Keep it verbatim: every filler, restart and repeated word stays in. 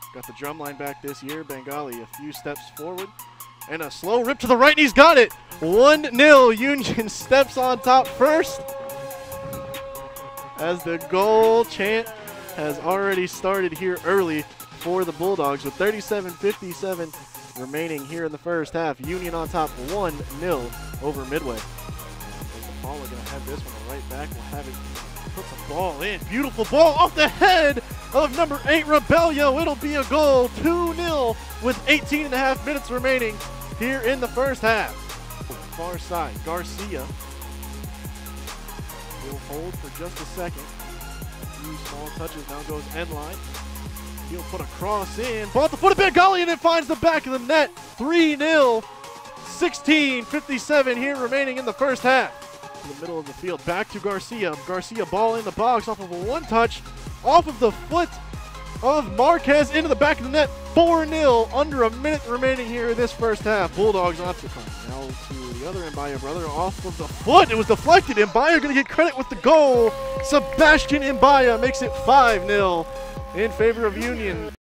Got the drum line back this year. Bengali a few steps forward. And a slow rip to the right, and he's got it. one nil. Union steps on top first. As the goal chant has already started here early for the Bulldogs with thirty-seven fifty-seven remaining here in the first half. Union on top one nil over Midway. Paul, we're going to have this one right back. We'll have it put the ball in. Beautiful ball off the head of number eight, Rebello. It'll be a goal, two nil with eighteen and a half minutes remaining here in the first half. Far side, Garcia. He'll hold for just a second. A few small touches, now goes end line. He'll put a cross in. Ball at the foot of Bengali, and it finds the back of the net. three nil, sixteen fifty-seven here remaining in the first half. In the middle of the field, back to Garcia. Garcia ball in the box off of a one touch, off of the foot of Marquez into the back of the net. four nil, under a minute remaining here in this first half. Bulldogs on to come. Now to the other Mbaya brother, off of the foot. It was deflected. Mbaya going to get credit with the goal. Sebastian Mbaya makes it five nil in favor of Union.